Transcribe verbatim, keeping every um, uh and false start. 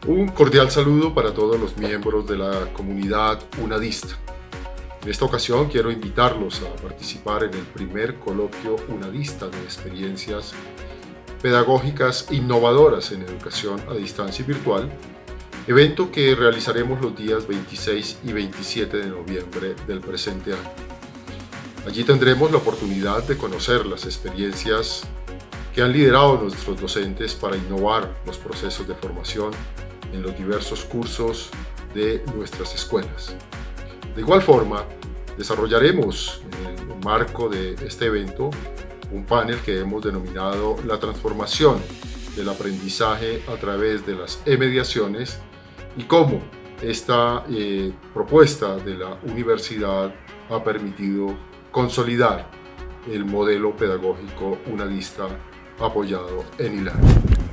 Un cordial saludo para todos los miembros de la comunidad UNADista. En esta ocasión quiero invitarlos a participar en el primer coloquio UNADista de experiencias pedagógicas innovadoras en educación a distancia y virtual, evento que realizaremos los días veintiséis y veintisiete de noviembre del presente año. Allí tendremos la oportunidad de conocer las experiencias que han liderado nuestros docentes para innovar los procesos de formación en los diversos cursos de nuestras escuelas. De igual forma, desarrollaremos en el marco de este evento un panel que hemos denominado la transformación del aprendizaje a través de las e-mediaciones y cómo esta eh, propuesta de la universidad ha permitido consolidar el modelo pedagógico unadista apoyado en I L A N.